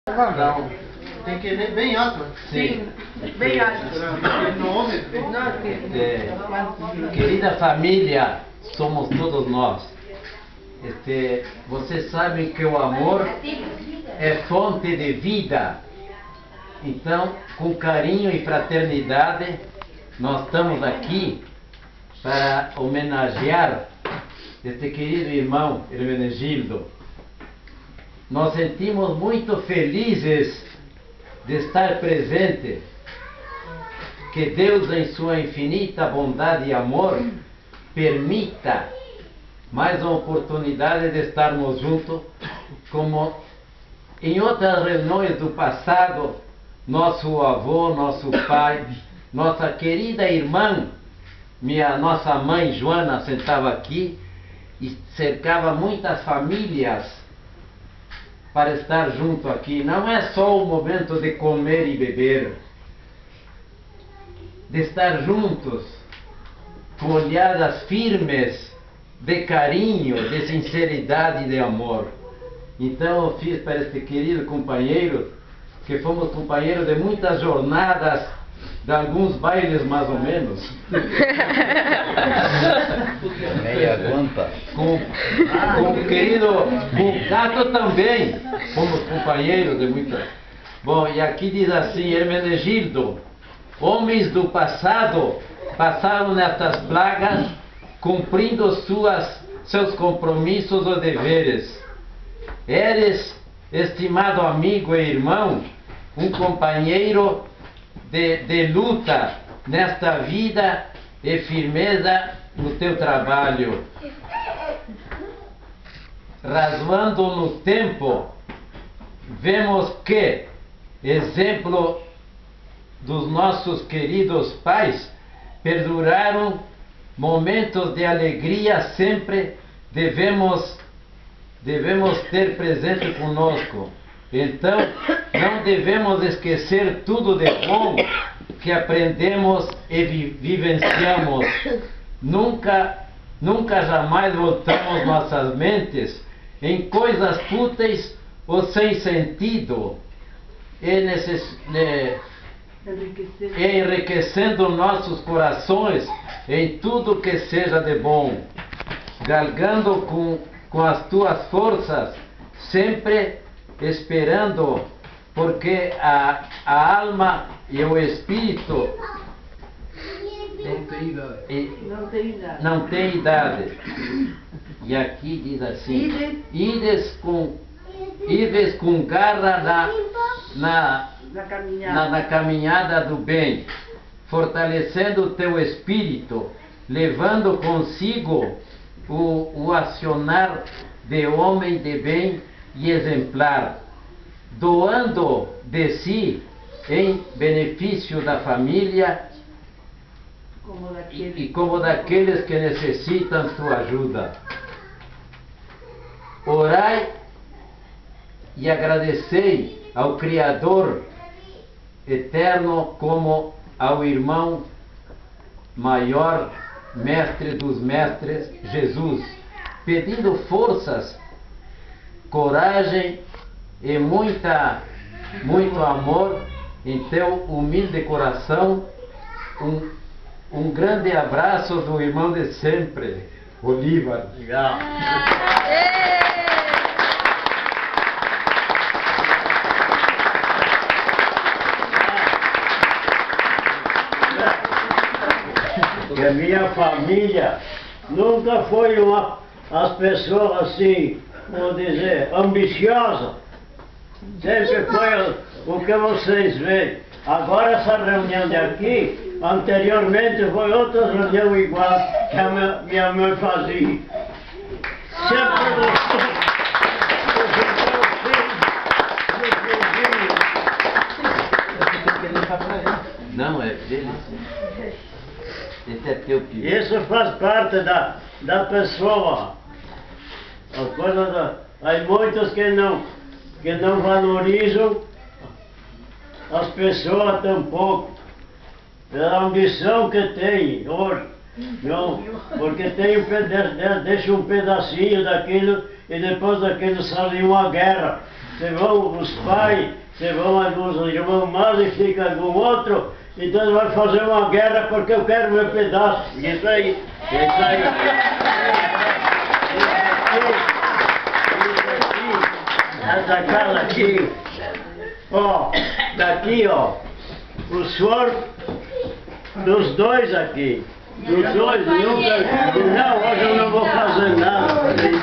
Não. Tem que ler bem alto. Sim, bem alto. Querida família, somos todos nós. Vocês sabem que o amor é fonte de vida. Então, com carinho e fraternidade, nós estamos aqui para homenagear este querido irmão Hermenegildo. Nós sentimos muito felizes de estar presente. Que Deus, em sua infinita bondade e amor, permita mais uma oportunidade de estarmos juntos, como em outras reuniões do passado, nosso avô, nosso pai, nossa querida irmã, nossa mãe Joana sentava aqui e cercava muitas famílias para estar junto aqui. Não é só o momento de comer e beber, de estar juntos, com olhadas firmes, de carinho, de sinceridade e de amor. Então eu fiz para este querido companheiro, que fomos companheiros de muitas jornadas, de alguns bailes mais ou menos. Meia conta. Com o querido Bucato também, fomos companheiros de muitas. Bom, e aqui diz assim: Hermenegildo, homens do passado passaram nestas plagas, cumprindo seus compromissos ou deveres. Eres, estimado amigo e irmão, um companheiro de luta nesta vida e firmeza no teu trabalho. Razoando no tempo, vemos que, exemplo dos nossos queridos pais, perduraram momentos de alegria, sempre devemos ter presente conosco. Então, não devemos esquecer tudo de bom que aprendemos e vivenciamos. Nunca jamais voltamos nossas mentes em coisas fúteis ou sem sentido, e enriquecendo nossos corações em tudo que seja de bom, galgando com as tuas forças, sempre esperando, porque a alma e o espírito não tem idade. E aqui diz assim: ides com garra na caminhada do bem, fortalecendo o teu espírito, levando consigo o acionar de homem de bem e exemplar, doando de si em benefício da família como daqueles que necessitam tua ajuda. Orai e agradecei ao Criador eterno, como ao irmão maior, mestre dos mestres, Jesus, pedindo forças, coragem e muito amor em teu humilde coração. Um grande abraço do irmão de sempre, Bolívar. Legal. Que a minha família nunca foi as pessoas assim, vou dizer, ambiciosa. Sempre foi o que vocês veem. Agora essa reunião de aqui, anteriormente foi outra reunião igual que a minha mãe fazia. Sempre gostou. Não, é dele. Esse é teu filho. Isso faz parte da pessoa. A coisa há muitos que não valorizam as pessoas tampouco, pela ambição que tem hoje. Não, porque deixa um pedacinho daquilo e depois daquilo sai uma guerra. se vão os pais, se vão alguns irmãos mais e fica algum outro, então vai fazer uma guerra porque eu quero meu pedaço. Isso aí, isso aí. Essa casa aqui, ó, daqui, ó, o senhor dos dois aqui. Dos dois, nunca. Não, hoje eu não vou fazer nada.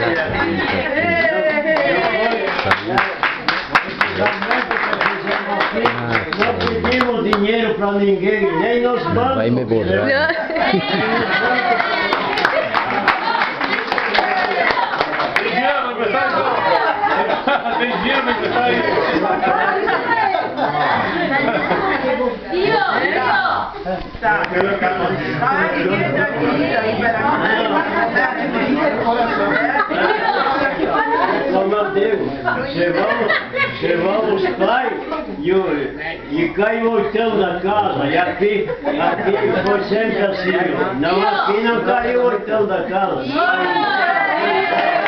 Não pedimos dinheiro para ninguém, nem nos bancos. Vai me borrar. Tem dinheiro pra emprestar aí? Tá. Vai, ninguém tá Como eu digo, chegamos os pais e caiu o oitão da casa. E aqui foi sempre assim. Não, aqui não caiu o oitão da casa.